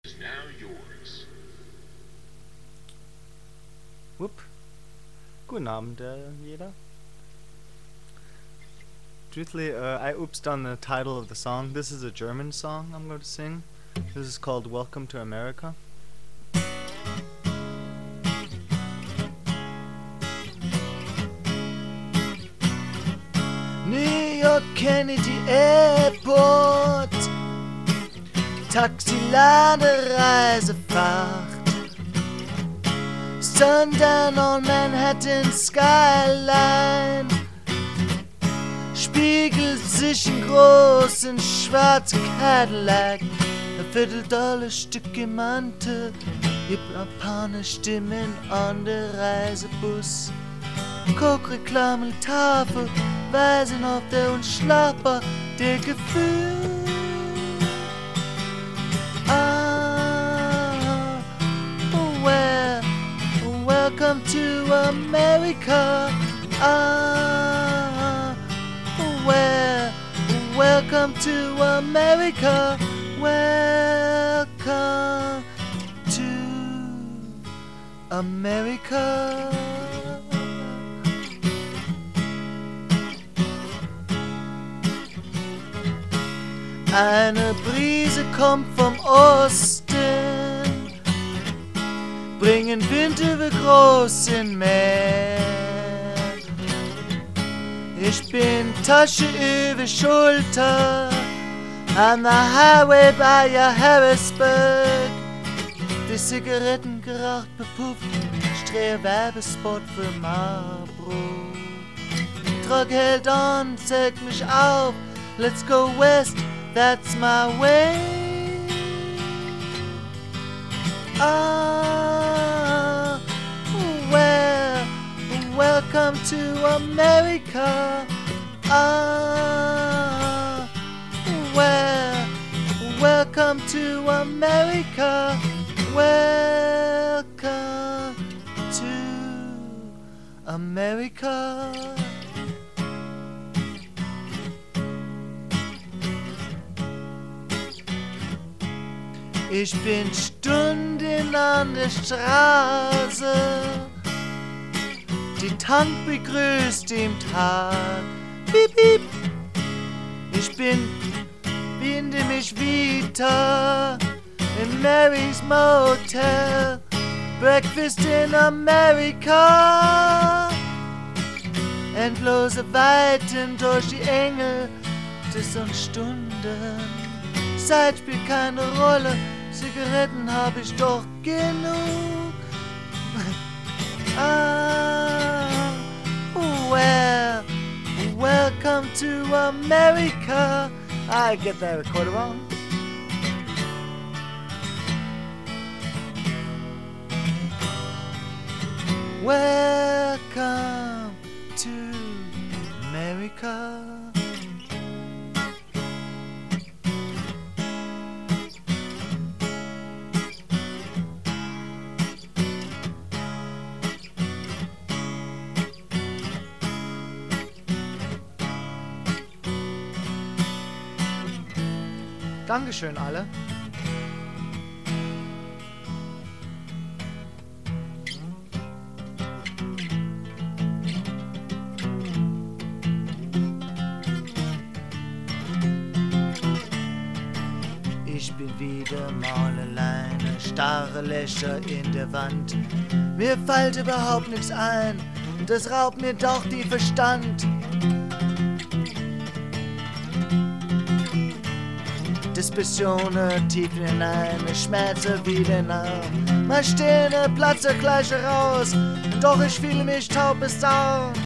Now yours. Whoop. Guten Abend, jeder. Truthfully, I oopsed on the title of the song. This is a German song I'm going to sing. This is called Welcome to America. New York Kennedy Airport, Taxi-Ladereisefahrt, Sundown on Manhattan Skyline, spiegelt sich ein großen schwarzer Cadillac, ein $2 im Mantel, Japaner-Stimmen an der Reisebus, Coke-Reklamen, Tafel, weisen auf der und Schlapper der Gefühl. Welcome to America. Welcome to America. Welcome to America. Eine Brise kommt vom Osten, bringen Wind über großen Meer. Ich bin Tasche über Schulter, an der Highway bei Harrisburg. Die Zigaretten geraucht, bepufft, strehe Werbespot für Marlboro. Truck hält an, zeigt mich auf, let's go west, that's my way. Welcome to America. Welcome to America. Welcome to America. Ich bin Stunden an der Straße, die Tank begrüßt im Tag. Piep, piep. Ich finde mich wieder in Mary's Motel, Breakfast in America. Endlose Weiten durch die Enge des und Stunden. Zeit spielt keine Rolle, Zigaretten hab ich doch genug. Welcome to America. I get that recorder wrong. Welcome to America. Dankeschön alle. Ich bin wieder mal alleine, starre Löcher in der Wand. Mir fällt überhaupt nichts ein, das raubt mir doch die Verstand. Diskussionen tief in eine Schmerze wieder nach. Meine Stirne platzt gleich raus, doch ich fühle mich taub bis Sau.